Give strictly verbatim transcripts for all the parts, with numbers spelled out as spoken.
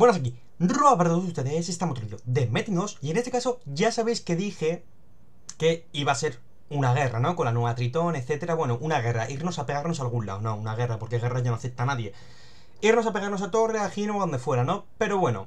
Buenas, aquí Roa para todos ustedes, estamos otro vídeo de Metinos. Y en este caso ya sabéis que dije que iba a ser una guerra, ¿no? Con la nueva Tritón, etcétera. Bueno, una guerra, irnos a pegarnos a algún lado. No, una guerra, porque guerra ya no acepta a nadie. Irnos a pegarnos a Torre, a Gino, a donde fuera, ¿no? Pero bueno,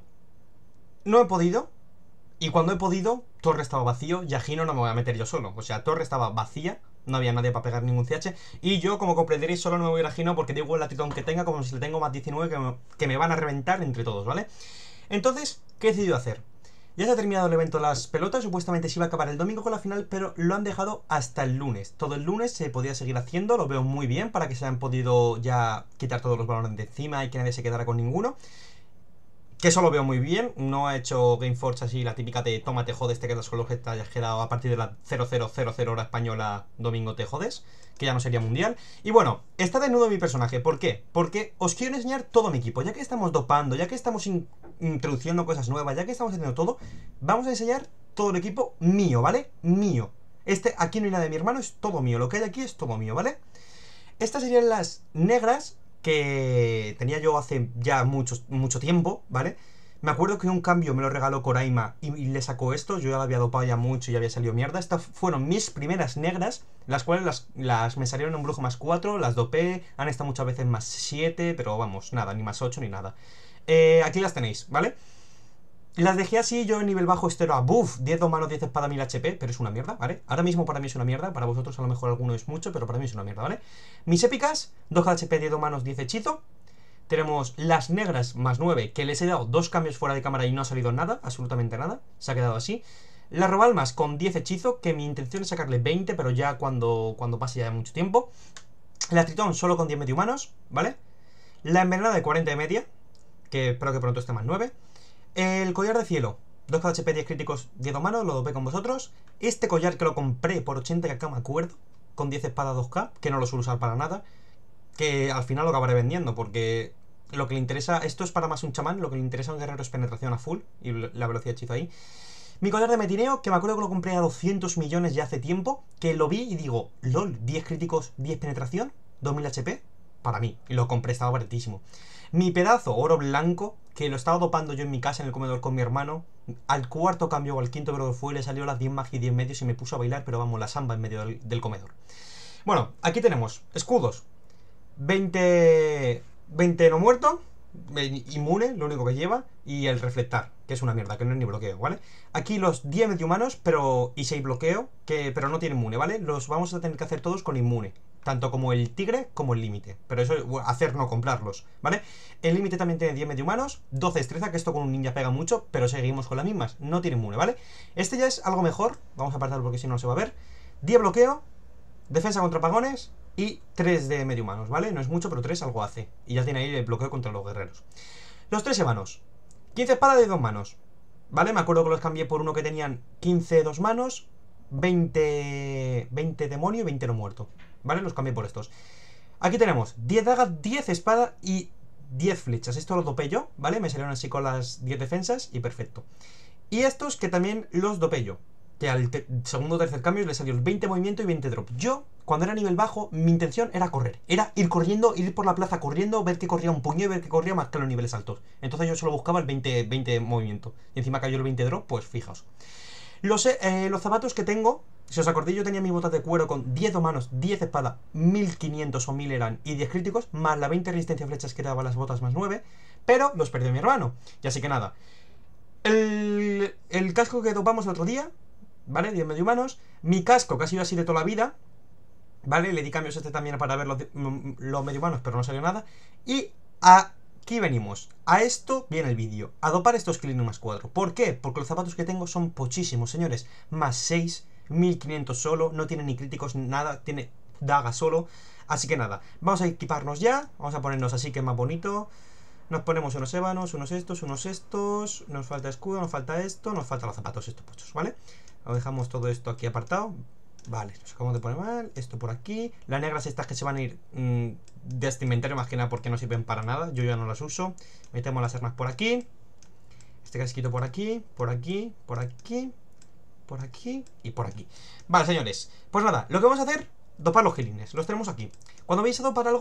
no he podido. Y cuando he podido, Torre estaba vacío y a Gino no me voy a meter yo solo. O sea, Torre estaba vacía, no había nadie para pegar ningún C H. Y yo, como comprenderéis, solo no me voy a ir a Gino porque da igual la Tritón que tenga, como si le tengo más diecinueve, que me, que me van a reventar entre todos, ¿vale? Entonces, ¿qué he decidido hacer? Ya se ha terminado el evento de las pelotas, supuestamente se iba a acabar el domingo con la final, pero lo han dejado hasta el lunes. Todo el lunes se podía seguir haciendo, lo veo muy bien, para que se hayan podido ya quitar todos los balones de encima y que nadie se quedara con ninguno. Que eso lo veo muy bien, no ha hecho Gameforge así la típica de toma te jodes, te quedas con los que te hayas quedado a partir de la cero cero cero cero hora española, domingo te jodes, que ya no sería mundial. Y bueno, está desnudo mi personaje, ¿por qué? Porque os quiero enseñar todo mi equipo, ya que estamos dopando, ya que estamos in introduciendo cosas nuevas, ya que estamos haciendo todo, vamos a enseñar todo el equipo mío, ¿vale? Mío. Este, aquí no hay nada de mi hermano, es todo mío, lo que hay aquí es todo mío, ¿vale? Estas serían las negras que tenía yo hace ya mucho, mucho tiempo, ¿vale? Me acuerdo que un cambio me lo regaló Coraima y, y le sacó esto. Yo ya la había dopado ya mucho y ya había salido mierda. Estas fueron mis primeras negras, las cuales las, las me salieron en un brujo más cuatro, las dopé, han estado muchas veces más siete, pero vamos, nada, ni más ocho ni nada. Eh, aquí las tenéis, ¿vale? Las dejé así, yo en nivel bajo esto era buff, diez dos manos, diez espada, mil H P, pero es una mierda, ¿vale? Ahora mismo para mí es una mierda, para vosotros a lo mejor alguno es mucho, pero para mí es una mierda, ¿vale? Mis épicas, dos H P, diez dos manos, diez hechizo. Tenemos las negras más nueve, que les he dado dos cambios fuera de cámara y no ha salido nada, absolutamente nada, se ha quedado así. Las robalmas con diez hechizo, que mi intención es sacarle veinte, pero ya cuando, cuando pase ya mucho tiempo. La tritón solo con diez medio humanos, ¿vale? La envenenada de cuarenta de media, que espero que pronto esté más nueve. El collar de cielo, dos H P, diez críticos, diez humanos, lo dopé con vosotros. Este collar que lo compré por ochenta K, me acuerdo, con diez espadas dos K, que no lo suelo usar para nada, que al final lo acabaré vendiendo, porque lo que le interesa, esto es para más un chamán, lo que le interesa a un guerrero es penetración a full, y la velocidad de hechizo ahí. Mi collar de metineo, que me acuerdo que lo compré a doscientos millones ya hace tiempo, que lo vi y digo, lol, diez críticos, diez penetración, dos mil H P, para mí, y lo compré, estaba baratísimo. Mi pedazo oro blanco, que lo estaba dopando yo en mi casa en el comedor con mi hermano, al cuarto cambio o al quinto creo que fue, le salió las diez magia y diez medios y me puso a bailar, pero vamos, la samba en medio del, del comedor. Bueno, aquí tenemos escudos, veinte, veinte no muerto, inmune, lo único que lleva, y el reflectar, que es una mierda, que no es ni bloqueo, ¿vale? Aquí los diez medio humanos, pero y seis bloqueo, que, pero no tiene inmune, ¿vale? Los vamos a tener que hacer todos con inmune, tanto como el tigre como el límite, pero eso hacer no comprarlos, ¿vale? El límite también tiene diez medio humanos, doce destreza, que esto con un ninja pega mucho, pero seguimos con las mismas, no tiene inmune, ¿vale? Este ya es algo mejor, vamos a apartarlo porque si no, no se va a ver. diez bloqueo, defensa contra apagones y tres de medio humanos, ¿vale? No es mucho, pero tres algo hace. Y ya tiene ahí el bloqueo contra los guerreros. Los tres manos, quince espada de dos manos, ¿vale? Me acuerdo que los cambié por uno que tenían quince dos manos, veinte, veinte demonio y veinte no muerto, ¿vale? Los cambié por estos. Aquí tenemos diez dagas, diez espada y diez flechas. Esto lo dopé yo, ¿vale? Me salieron así con las diez defensas y perfecto. Y estos que también los dopé yo, que al segundo o tercer cambio le salió el veinte movimiento y veinte drop. Yo, cuando era nivel bajo, mi intención era correr. Era ir corriendo, ir por la plaza corriendo, ver que corría un puño y ver que corría más que los niveles altos. Entonces yo solo buscaba el veinte, veinte movimiento. Y encima cayó el veinte drop, pues fijaos. Los, eh, los zapatos que tengo, si os acordáis, yo tenía mis botas de cuero con diez manos, diez espada, mil quinientos o mil eran y diez críticos, más la veinte resistencia a flechas que daban las botas más nueve, pero los perdió mi hermano. Y así que nada. El, el casco que topamos el otro día, ¿vale? diez medio humanos. Mi casco, que ha sido así de toda la vida, ¿vale? Le di cambios a este también para ver los, los medio humanos, pero no salió nada. Y aquí venimos. A esto viene el vídeo. A dopar estos Killing más cuatro. ¿Por qué? Porque los zapatos que tengo son pochísimos, señores. Más seis, mil quinientos solo. No tiene ni críticos ni nada. Tiene daga solo. Así que nada. Vamos a equiparnos ya. Vamos a ponernos así, que es más bonito. Nos ponemos unos ébanos, unos estos, unos estos. Nos falta escudo, nos falta esto. Nos faltan los zapatos estos pochos, ¿vale? Lo dejamos todo esto aquí apartado. Vale, nos acabamos de poner mal. Esto por aquí. Las negras estas que se van a ir mmm, de este inventario, más que nada porque no sirven para nada. Yo ya no las uso. Metemos las armas por aquí. Este casquito por aquí, por aquí, por aquí, por aquí y por aquí. Vale, señores. Pues nada, lo que vamos a hacer, dopar los healings. Los tenemos aquí. Cuando vais a dopar algo,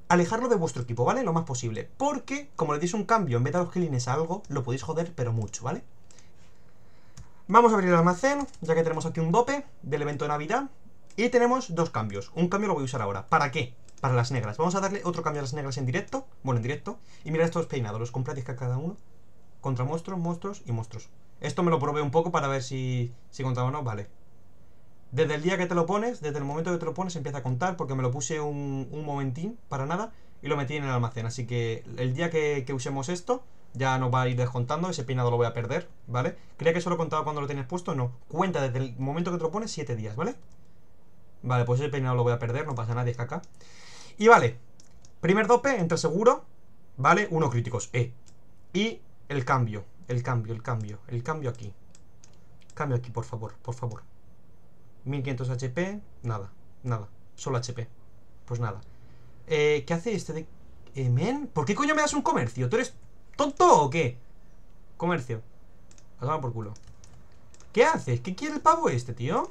alejarlo de vuestro equipo, ¿vale? Lo más posible. Porque, como le deis un cambio en vez de a los killings a algo, lo podéis joder, pero mucho, ¿vale? Vamos a abrir el almacén, ya que tenemos aquí un dope del evento de Navidad. Y tenemos dos cambios. Un cambio lo voy a usar ahora. ¿Para qué? Para las negras. Vamos a darle otro cambio a las negras en directo. Bueno, en directo. Y mirad estos peinados. Los compráis a cada uno. Contra monstruos, monstruos y monstruos. Esto me lo probé un poco para ver si, si contaba o no. Vale. Desde el día que te lo pones, desde el momento que te lo pones, empieza a contar. Porque me lo puse un, un momentín, para nada. Y lo metí en el almacén. Así que el día que, que usemos esto, ya nos va a ir descontando. Ese peinado lo voy a perder, ¿vale? Creía que solo contaba cuando lo tenías puesto. No. Cuenta desde el momento que te lo pones, siete días, ¿vale? Vale, pues ese peinado lo voy a perder. No pasa nada, es caca. Y vale. Primer dope, entre seguro. Vale, uno críticos. E. Y el cambio. El cambio, el cambio. El cambio aquí. Cambio aquí, por favor, por favor. mil quinientos H P. Nada, nada. Solo H P. Pues nada. Eh, ¿qué hace este de...? Eh, men? ¿Por qué coño me das un comercio? ¿Tú eres tonto o qué? Comercio. A tomar por culo. ¿Qué haces? ¿Qué quiere el pavo este, tío?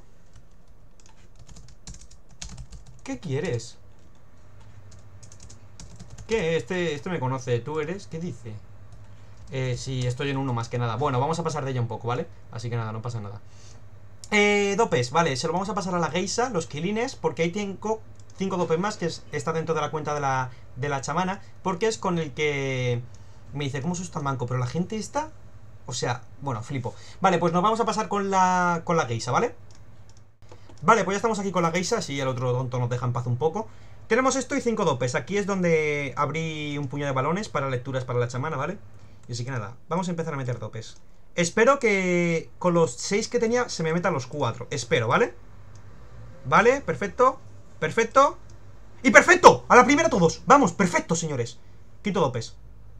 ¿Qué quieres? ¿Qué? Este, este me conoce. ¿Tú eres? ¿Qué dice? Eh, sí, estoy en uno más que nada. Bueno, vamos a pasar de ella un poco, ¿vale? Así que nada, no pasa nada. Eh, dopes, vale, se lo vamos a pasar a la geisha, los killines, porque ahí tengo cinco dopes más, que es, está dentro de la cuenta de la, de la chamana, porque es con el que me dice, ¿cómo sos tan manco? Pero la gente está... O sea, bueno, flipo. Vale, pues nos vamos a pasar con la, con la geisha, ¿vale? Vale, pues ya estamos aquí con la geisha, así el otro tonto nos deja en paz un poco. Tenemos esto y cinco dopes. Aquí es donde abrí un puño de balones para lecturas para la chamana, ¿vale? Y así que nada, vamos a empezar a meter dopes. Espero que con los seis que tenía se me metan los cuatro. Espero, ¿vale? Vale, perfecto. Perfecto. ¡Y perfecto! A la primera todos. Vamos, perfecto, señores. Quito dopes.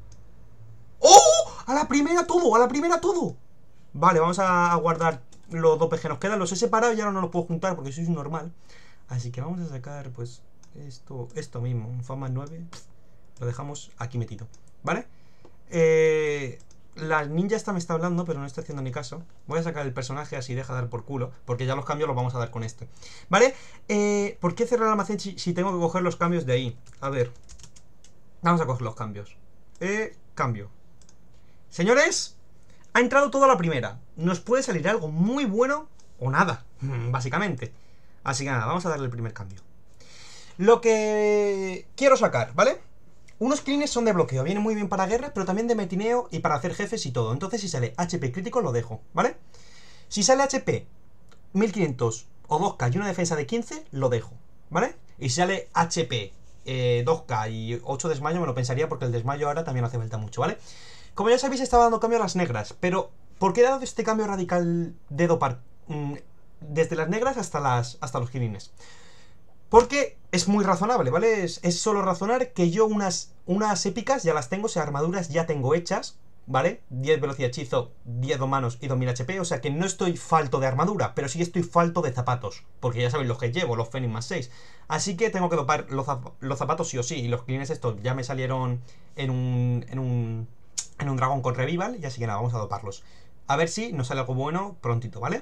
¡Oh! A la primera todo, a la primera todo. Vale, vamos a guardar los dopes que nos quedan. Los he separado y ahora no los puedo juntar porque soy normal. Así que vamos a sacar, pues, esto, esto mismo. Un fama nueve. Lo dejamos aquí metido, ¿vale? Eh... La ninja esta me está hablando, pero no estoy haciendo ni caso. Voy a sacar el personaje así deja de dar por culo, porque ya los cambios los vamos a dar con este, ¿vale? Eh, ¿Por qué cerrar el almacén si, si tengo que coger los cambios de ahí? A ver. Vamos a coger los cambios. Eh, cambio. Señores, ha entrado toda la primera. Nos puede salir algo muy bueno o nada, básicamente. Así que nada, vamos a darle el primer cambio. Lo que quiero sacar, ¿vale? Unos cleans son de bloqueo, vienen muy bien para guerra, pero también de metineo y para hacer jefes y todo. Entonces si sale H P crítico lo dejo, ¿vale? Si sale H P mil quinientos o dos K y una defensa de quince, lo dejo, ¿vale? Y si sale H P eh, dos K y ocho desmayo, me lo pensaría porque el desmayo ahora también hace falta mucho, ¿vale? Como ya sabéis, estaba dando cambio a las negras, pero ¿por qué he dado este cambio radical de dopar? Mm, desde las negras hasta, las, hasta los killines. Porque es muy razonable, ¿vale? Es, es solo razonar que yo unas, unas épicas ya las tengo, o sea, armaduras ya tengo hechas, ¿vale? diez velocidad hechizo, diez domanos y dos mil H P, o sea que no estoy falto de armadura, pero sí estoy falto de zapatos, porque ya sabéis los que llevo, los Fenix más seis. Así que tengo que dopar los, zap los zapatos sí o sí, y los clines estos ya me salieron en un, en un, en un dragón con revival, y así que nada, vamos a doparlos. A ver si nos sale algo bueno prontito, ¿vale?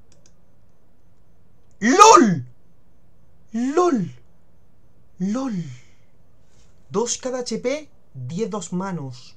¡LOL! ¡LOL! ¡LOL! dos cada H P, diez dos manos.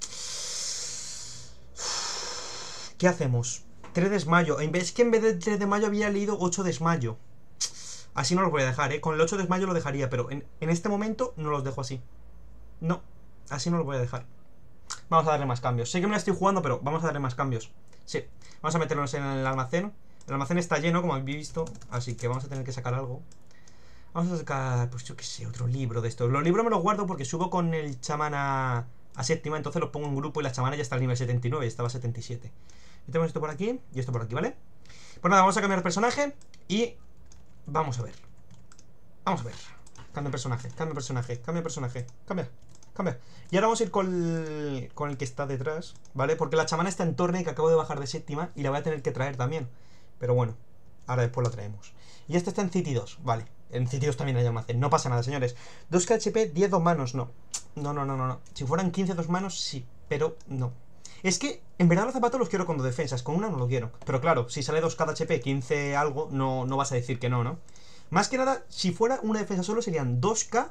¿Qué hacemos? tres desmayo. Es que en vez de tres de mayo había leído ocho desmayo. Así no los voy a dejar, ¿eh? Con el ocho desmayo lo dejaría, pero en, en este momento no los dejo así. No, así no los voy a dejar. Vamos a darle más cambios. Sé que me la estoy jugando, pero vamos a darle más cambios. Sí, vamos a meternos en el almacén. El almacén está lleno, como habéis visto, así que vamos a tener que sacar algo. Vamos a sacar, pues yo qué sé, otro libro de estos. Los libros me los guardo porque subo con el chamán a, a séptima, entonces los pongo en grupo y la chamana ya está al nivel setenta y nueve, estaba a setenta y siete. Metemos esto por aquí y esto por aquí, ¿vale? Pues nada, vamos a cambiar de personaje y vamos a ver. Vamos a ver. Cambia de personaje, cambia de personaje, cambia de personaje, cambia, cambia. Y ahora vamos a ir con el, con el que está detrás, ¿vale? Porque la chamana está en torre que acabo de bajar de séptima y la voy a tener que traer también. Pero bueno, ahora después la traemos. Y este está en City dos, vale. En City dos también hay almacén, no pasa nada, señores. dos K H P, diez dos manos, no. No, no, no, no, no. Si fueran quince dos manos, sí, pero no. Es que, en verdad los zapatos los quiero con dos defensas, con una no lo quiero. Pero claro, si sale dos K de H P, quince algo, no, no vas a decir que no, ¿no? Más que nada, si fuera una defensa solo serían dos K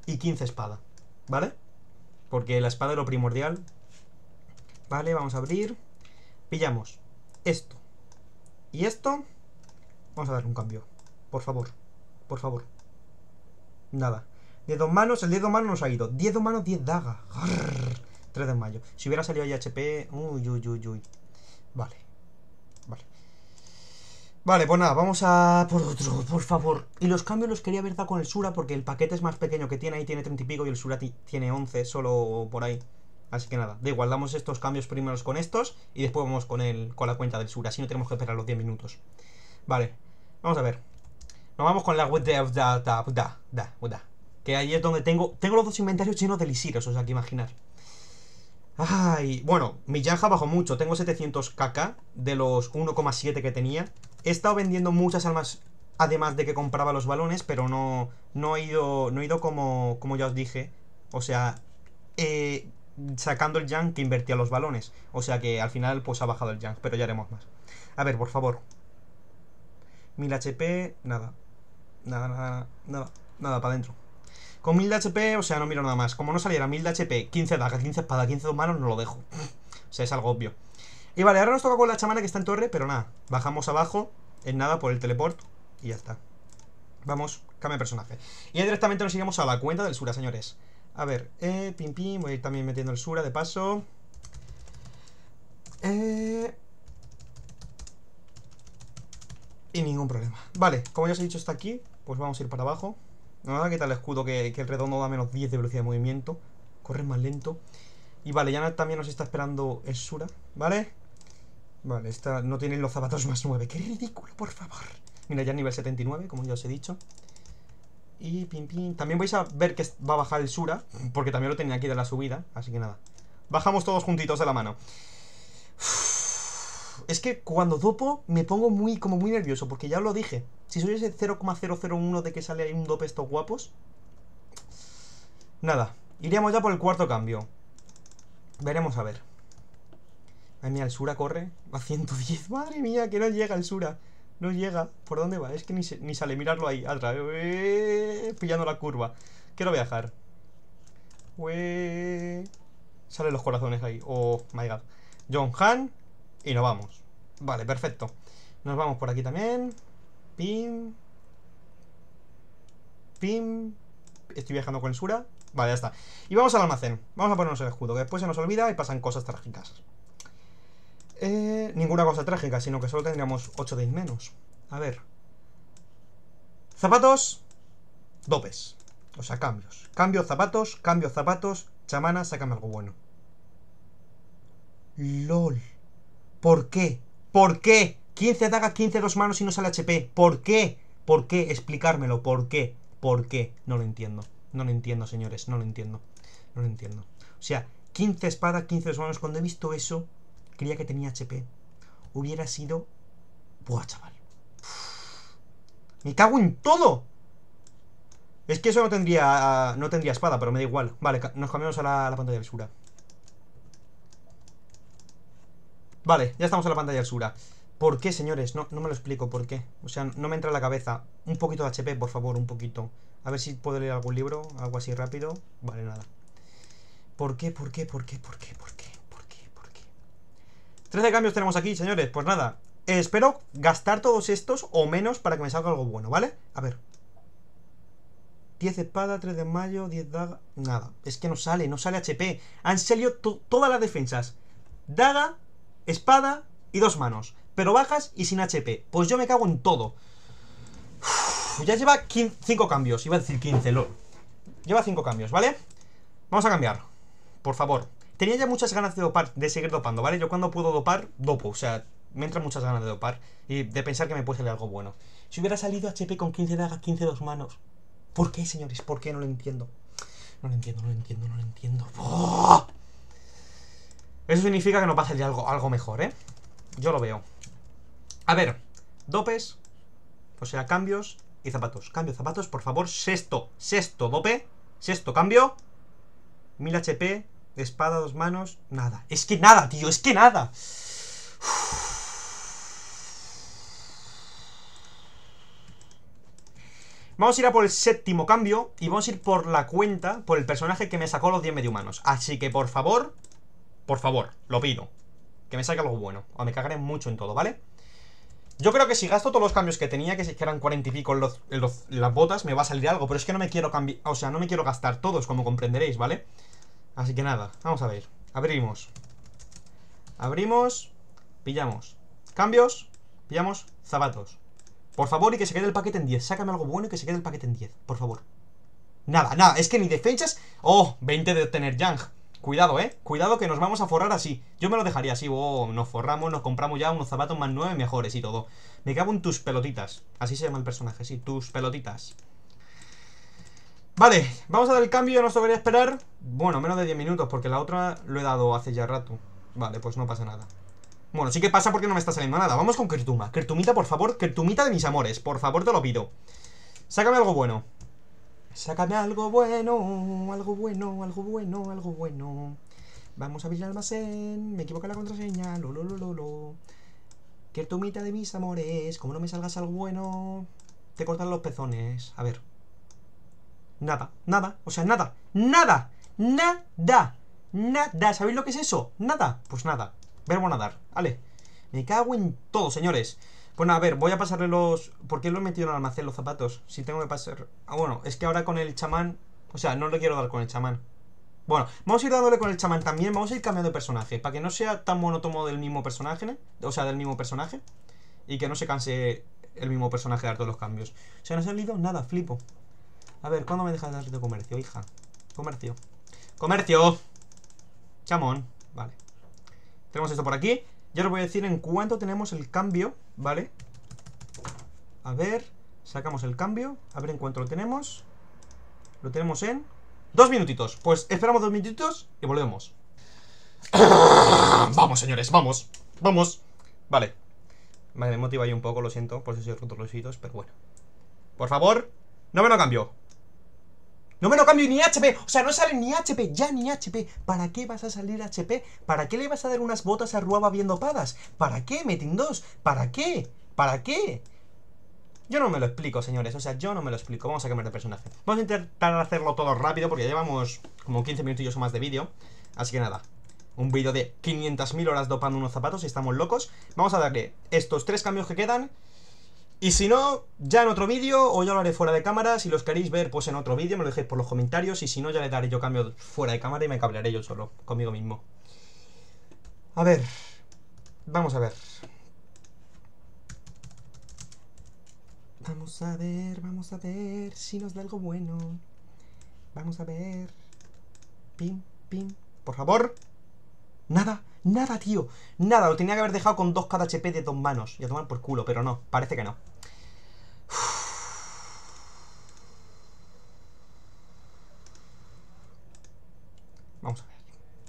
y quince espada, ¿vale? Porque la espada es lo primordial. Vale, vamos a abrir. Pillamos esto y esto. Vamos a darle un cambio, por favor, por favor. Nada. diez dos manos, el diez dos manos nos ha ido. diez dos manos, diez daga. tres de mayo. Si hubiera salido ahí H P. Uy, uy, uy, uy. Vale. Vale. Vale, pues nada, vamos a por otro, por favor. Y los cambios los quería ver dado con el Sura, porque el paquete es más pequeño que tiene ahí, tiene treinta y pico, y el Sura tiene once, solo por ahí. Así que nada, da igual, damos estos cambios primeros con estos y después vamos con el con la cuenta del Sura, así no tenemos que esperar los diez minutos. Vale, vamos a ver. Nos vamos con la web de da, da, da, da, da. Que ahí es donde tengo tengo los dos inventarios llenos de lisiros, o sea, que imaginar. Ay, bueno, mi Yanja bajó mucho, tengo setecientos K K de los uno coma siete que tenía. He estado vendiendo muchas almas, además de que compraba los balones, pero no, no he ido, no he ido como, como ya os dije. O sea, eh, sacando el Yang que invertía los balones. O sea que al final pues ha bajado el Yang, pero ya haremos más. A ver, por favor. mil H P, nada. Nada, nada, nada, nada, para adentro. Con mil de H P, o sea, no miro nada más. Como no saliera mil de H P, quince dagas, quince espada, quince dos manos, no lo dejo. O sea, es algo obvio. Y vale, ahora nos toca con la chamana que está en torre, pero nada. Bajamos abajo, en nada, por el teleport, y ya está. Vamos, cambia de personaje. Y ya directamente nos iremos a la cuenta del Sura, señores. A ver, eh, pim pim, voy a ir también metiendo el Sura de paso. Eh... Y ningún problema. Vale, como ya os he dicho, está aquí. Pues vamos a ir para abajo. No me va a quitar el escudo, que, que el redondo da menos diez de velocidad de movimiento. Corre más lento. Y vale, ya también nos está esperando el Sura, ¿vale? Vale, esta no tiene los zapatos más nueve. ¡Qué ridículo, por favor! Mira, ya nivel setenta y nueve, como ya os he dicho. Y pim pim. También vais a ver que va a bajar el Sura, porque también lo tenía aquí de la subida. Así que nada. Bajamos todos juntitos de la mano. Uf, es que cuando dopo me pongo muy, como muy nervioso, porque ya os lo dije. Si soy ese cero coma cero cero uno de que sale ahí un dope estos guapos. Nada, iríamos ya por el cuarto cambio. Veremos a ver. Ay, mira, el Sura corre a ciento diez. Madre mía, que no llega el Sura. No llega. ¿Por dónde va? Es que ni, se, ni sale. Mirarlo ahí, atrás. Ué, pillando la curva. Quiero viajar. Ué. Salen los corazones ahí. Oh, my god. John Han. Y nos vamos. Vale, perfecto. Nos vamos por aquí también. Pim. Pim. Estoy viajando con el Sura. Vale, ya está. Y vamos al almacén. Vamos a ponernos el escudo, que después se nos olvida y pasan cosas trágicas. Eh, ninguna cosa trágica, sino que solo tendríamos ocho days menos. A ver. Zapatos. Dopes. O sea, cambios. Cambio zapatos, cambio zapatos. Chamana, sácame algo bueno. LOL. ¿Por qué? ¿Por qué? quince dagas, quince dos manos y no sale H P. ¿Por qué? ¿Por qué? Explicármelo. ¿Por qué? ¿Por qué? No lo entiendo. No lo entiendo, señores. No lo entiendo. No lo entiendo. O sea, quince espadas, quince dos manos. Cuando he visto eso, creía que tenía H P. Hubiera sido... Buah, chaval. Uf. Me cago en todo. Es que eso no tendría... No tendría espada, pero me da igual. Vale, nos cambiamos a la, a la pantalla del Sura. Vale, ya estamos en la pantalla del Sura. ¿Por qué, señores? No, no me lo explico, ¿por qué? O sea, no me entra en la cabeza. Un poquito de H P, por favor, un poquito. A ver si puedo leer algún libro, algo así rápido. Vale, nada. ¿Por qué, por qué, por qué, por qué, por qué, por qué, por qué? trece cambios tenemos aquí, señores. Pues nada, eh, espero gastar todos estos o menos para que me salga algo bueno, ¿vale? A ver. diez espada, tres de mayo, diez daga... Nada, es que no sale, no sale H P. Han salido to todas las defensas. Daga, espada y dos manos. Pero bajas y sin H P. Pues yo me cago en todo. Uf, ya lleva cinco cambios. Iba a decir quince, lol. Lleva cinco cambios, ¿vale? Vamos a cambiar. Por favor. Tenía ya muchas ganas de dopar, de seguir dopando, ¿vale? Yo cuando puedo dopar, dopo. O sea, me entran muchas ganas de dopar y de pensar que me puede salir algo bueno. Si hubiera salido H P con quince dagas, quince dos manos. ¿Por qué, señores? ¿Por qué? No lo entiendo. No lo entiendo, no lo entiendo, no lo entiendo. ¡Oh! Eso significa que nos va a salir algo, algo mejor, ¿eh? Yo lo veo. A ver, dopes. O sea, cambios y zapatos. Cambio, zapatos, por favor. Sexto, sexto, dope. Sexto, cambio. mil H P. Espada, dos manos. Nada. Es que nada, tío, es que nada. Vamos a ir a por el séptimo cambio y vamos a ir por la cuenta, por el personaje que me sacó los diez medio humanos. Así que, por favor, por favor, lo pido, que me saque algo bueno, o me cagaré mucho en todo, ¿vale? Yo creo que si gasto todos los cambios que tenía, que si eran cuarenta y pico en, los, en, los, en las botas, me va a salir algo. Pero es que no me quiero cambiar, o sea, no me quiero gastar todos, como comprenderéis, ¿vale? Así que nada, vamos a ver. Abrimos. Abrimos. Pillamos. Cambios. Pillamos zapatos. Por favor, y que se quede el paquete en diez. Sácame algo bueno y que se quede el paquete en diez, por favor. Nada, nada, es que ni defensas. Oh, veinte de obtener Yang. Cuidado, eh, cuidado que nos vamos a forrar así. Yo me lo dejaría así, oh, nos forramos, nos compramos ya unos zapatos más nueve mejores y todo. Me cago en tus pelotitas. Así se llama el personaje, sí, tus pelotitas. Vale, vamos a dar el cambio, no os debería esperar. Bueno, menos de diez minutos, porque la otra lo he dado hace ya rato. Vale, pues no pasa nada. Bueno, sí que pasa porque no me está saliendo nada. Vamos con Kertuma. Kertumita, por favor, Kertumita de mis amores. Por favor, te lo pido. Sácame algo bueno. Sácame algo bueno, algo bueno, algo bueno, algo bueno. Vamos a abrir el almacén. Me equivoqué la contraseña. Lo, lo, lo, lo, lo. Kertumita de mis amores. Como no me salgas algo bueno, te cortan los pezones. A ver. Nada, nada, o sea, nada, nada, nada, nada. ¿Sabéis lo que es eso? Nada, pues nada. Verbo nadar, vale. Me cago en todo, señores. Bueno, a ver, voy a pasarle los... ¿Por qué lo he metido en el almacén los zapatos? Si tengo que pasar... Ah, bueno, es que ahora con el chamán... O sea, no le quiero dar con el chamán. Bueno, vamos a ir dándole con el chamán también. Vamos a ir cambiando de personaje, para que no sea tan monótono del mismo personaje, ¿no? O sea, del mismo personaje. Y que no se canse el mismo personaje de dar todos los cambios. O sea, no se ha salido nada, flipo. A ver, ¿cuándo me dejas dar de comercio, hija? Comercio. ¡Comercio! Chamón, vale. Tenemos esto por aquí. Ya os voy a decir en cuánto tenemos el cambio, ¿vale? A ver, sacamos el cambio. A ver en cuánto lo tenemos. Lo tenemos en dos minutitos. Pues esperamos dos minutitos y volvemos. Vamos, señores, vamos. Vamos. Vale. Vale, me motiva ahí un poco, lo siento. Por si he roto los hitos, pero bueno. Por favor, no me lo cambio. No me lo cambio ni H P, o sea, no sale ni H P, ya ni H P. ¿Para qué vas a salir H P? ¿Para qué le vas a dar unas botas a Ruaba viendo padas? ¿Para qué, Metin dos? ¿Para qué? ¿Para qué? Yo no me lo explico, señores, o sea, yo no me lo explico. Vamos a cambiar de personaje. Vamos a intentar hacerlo todo rápido porque ya llevamos como quince minutillos o más de vídeo. Así que nada, un vídeo de quinientas mil horas dopando unos zapatos y estamos locos. Vamos a darle estos tres cambios que quedan. Y si no, ya en otro vídeo, o ya lo haré fuera de cámara. Si los queréis ver, pues en otro vídeo, me lo dejéis por los comentarios. Y si no, ya le daré yo cambio fuera de cámara y me cabrearé yo solo, conmigo mismo. A ver, vamos a ver. Vamos a ver, vamos a ver si nos da algo bueno. Vamos a ver. Pim, pim, por favor. Nada, nada, tío. Nada, lo tenía que haber dejado con dos cada H P de dos manos. Y a tomar por culo, pero no, parece que no. Vamos a ver.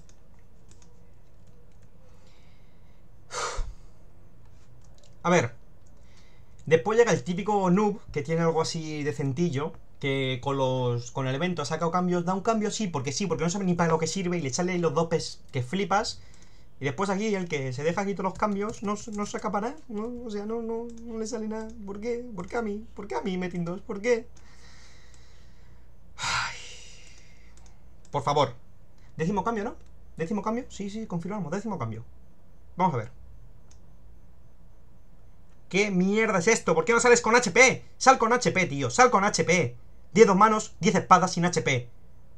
A ver. Después llega el típico noob, que tiene algo así decentillo, que con los con el evento ha sacado cambios. Da un cambio sí, porque sí, porque no sabe ni para lo que sirve. Y le sale los dopes que flipas. Y después aquí, el que se deja aquí todos los cambios, no, no saca para nada, ¿no? O sea, no, no, no le sale nada. ¿Por qué? ¿Por qué a mí? ¿Por qué a mí, Metin dos? ¿Por qué? Ay. Por favor. Décimo cambio, ¿no? ¿Décimo cambio? Sí, sí, confirmamos, décimo cambio. Vamos a ver. ¿Qué mierda es esto? ¿Por qué no sales con H P? Sal con H P, tío, sal con H P. diez dos manos, diez espadas sin H P.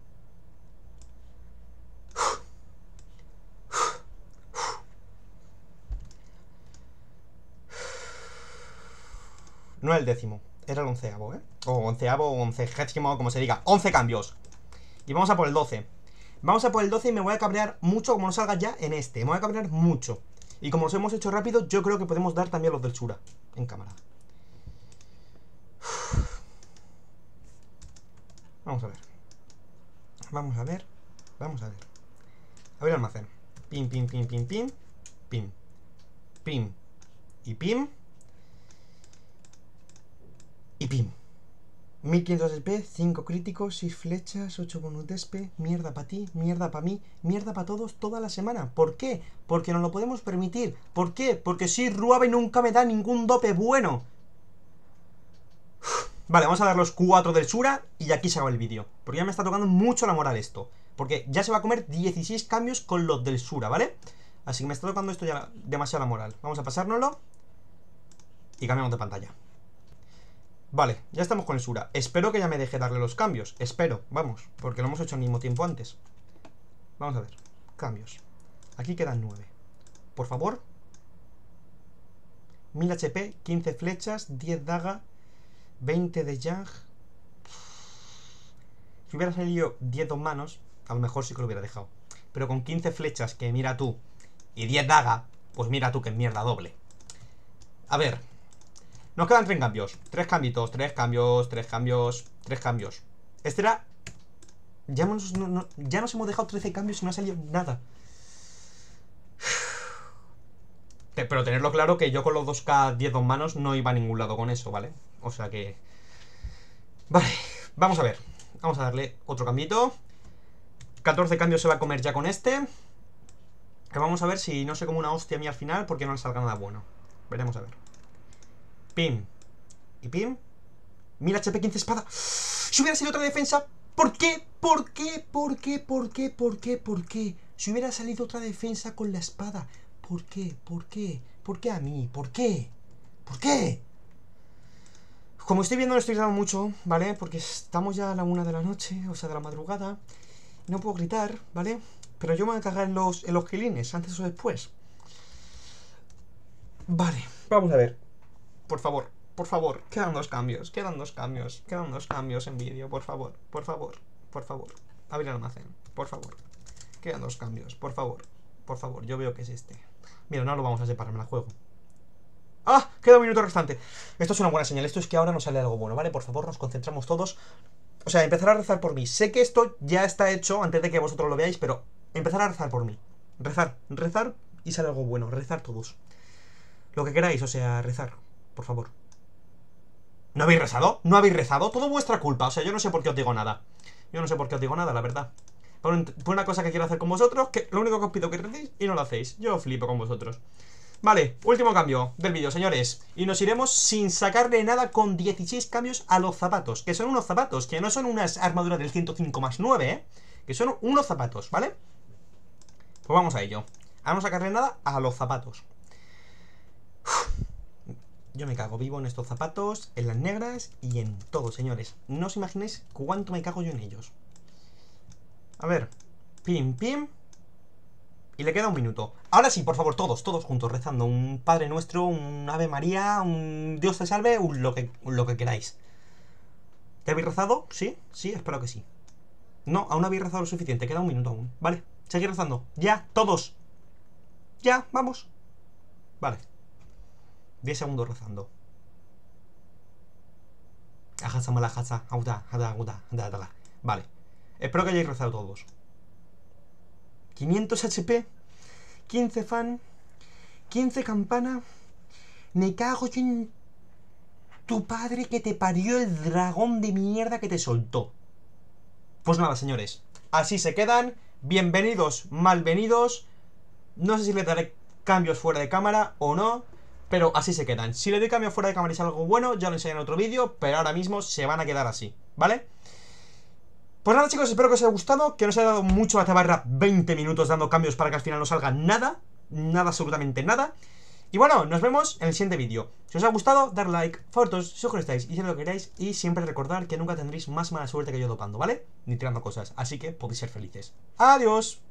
No era el décimo, era el onceavo, ¿eh? O onceavo o oncegésimo, como se diga. once cambios. Y vamos a por el doce. Vamos a por el doce y me voy a cabrear mucho como no salga ya en este. Me voy a cabrear mucho. Y como los hemos hecho rápido, yo creo que podemos dar también los del Sura en cámara. Vamos a ver. Vamos a ver. Vamos a ver. A ver el almacén. Pim, pim, pim, pim, pim. Pim. Pim. Y pim. Y pim. mil quinientos H P, cinco críticos, seis flechas, ocho bonus de S P. Mierda para ti, mierda para mí, mierda para todos toda la semana. ¿Por qué? Porque nos lo podemos permitir. ¿Por qué? Porque si Ruabe nunca me da ningún dope bueno. Vale, vamos a dar los cuatro del Sura y aquí se acaba el vídeo. Porque ya me está tocando mucho la moral esto. Porque ya se va a comer dieciséis cambios con los del Sura, ¿vale? Así que me está tocando esto ya demasiado la moral. Vamos a pasárnoslo y cambiamos de pantalla. Vale, ya estamos con el Sura. Espero que ya me deje darle los cambios. Espero, vamos, porque lo hemos hecho al mismo tiempo antes. Vamos a ver, cambios. Aquí quedan nueve. Por favor. mil H P, quince flechas, diez daga, veinte de Yang. Si hubiera salido diez dos manos, a lo mejor sí que lo hubiera dejado. Pero con quince flechas, que mira tú, y diez daga, pues mira tú que mierda doble. A ver, nos quedan tres cambios. Tres cambios, tres cambios, tres cambios, tres cambios. Este era... Ya nos, no, no, ya nos hemos dejado trece cambios y no ha salido nada. Pero tenerlo claro que yo con los dos K diez dos manos no iba a ningún lado con eso, ¿vale? O sea que... Vale, vamos a ver. Vamos a darle otro cambito. catorce cambios se va a comer ya con este. Que vamos a ver si no se come una hostia a mí al final porque no le salga nada bueno. Veremos a ver. Pim. Y pim. mil H P, quince espada. Si hubiera sido otra defensa... ¿Por qué? ¿Por qué? ¿Por qué? ¿Por qué? ¿Por qué? ¿Por qué? Si hubiera salido otra defensa con la espada... ¿Por qué? ¿Por qué? ¿Por qué a mí? ¿Por qué? ¿Por qué? Como estoy viendo, no estoy gritando mucho, ¿vale? Porque estamos ya a la una de la noche, o sea, de la madrugada. Y no puedo gritar, ¿vale? Pero yo me voy a cagar en los, en los gilines, antes o después. Vale, vamos a ver. Por favor, por favor, quedan dos cambios, quedan dos cambios, quedan dos cambios en vídeo, por favor, por favor, por favor. Abrir el almacén, por favor. Quedan dos cambios, por favor, por favor, yo veo que es este. Mira, no lo vamos a separar, me la juego. ¡Ah! Queda un minuto restante. Esto es una buena señal, esto es que ahora nos sale algo bueno, ¿vale? Por favor, nos concentramos todos. O sea, empezar a rezar por mí. Sé que esto ya está hecho antes de que vosotros lo veáis, pero empezar a rezar por mí. Rezar, rezar y sale algo bueno. Rezar todos. Lo que queráis, o sea, rezar. Por favor. ¿No habéis rezado? ¿No habéis rezado? Todo vuestra culpa. O sea, yo no sé por qué os digo nada. Yo no sé por qué os digo nada, la verdad. Por, por una cosa que quiero hacer con vosotros, que lo único que os pido que recéis y no lo hacéis. Yo flipo con vosotros. Vale, último cambio del vídeo, señores. Y nos iremos sin sacarle nada con dieciséis cambios a los zapatos. Que son unos zapatos, que no son unas armaduras del ciento cinco más nueve, ¿eh? Que son unos zapatos, ¿vale? Pues vamos a ello. A no sacarle nada a los zapatos. Uf. Yo me cago vivo en estos zapatos, en las negras y en todo, señores. No os imagináis cuánto me cago yo en ellos. A ver. Pim, pim. Y le queda un minuto. Ahora sí, por favor, todos, todos juntos, rezando. Un Padre Nuestro, un Ave María, un Dios te salve, un lo que, lo que queráis. ¿Ya habéis rezado? ¿Sí? Sí, espero que sí. No, aún no habéis rezado lo suficiente, queda un minuto aún. Vale, seguid rezando. Ya, todos. Ya, vamos. Vale. diez segundos rezando. Vale. Espero que hayáis rezado todos. quinientos H P, quince fan, quince campana. Me cago yo en tu padre que te parió el dragón de mierda que te soltó. Pues nada, señores, así se quedan. Bienvenidos, malvenidos. No sé si le daré cambios fuera de cámara o no, pero así se quedan. Si le doy cambios fuera de cámara y es algo bueno, ya lo enseñaré en otro vídeo, pero ahora mismo se van a quedar así, ¿vale? Pues nada, chicos, espero que os haya gustado, que no os haya dado mucho la tabarra veinte minutos dando cambios para que al final no salga nada, nada, absolutamente nada. Y bueno, nos vemos en el siguiente vídeo. Si os ha gustado, dar like, favoritos, si os estáis y si lo que queráis, y siempre recordar que nunca tendréis más mala suerte que yo dopando, ¿vale? Ni tirando cosas, así que podéis ser felices. ¡Adiós!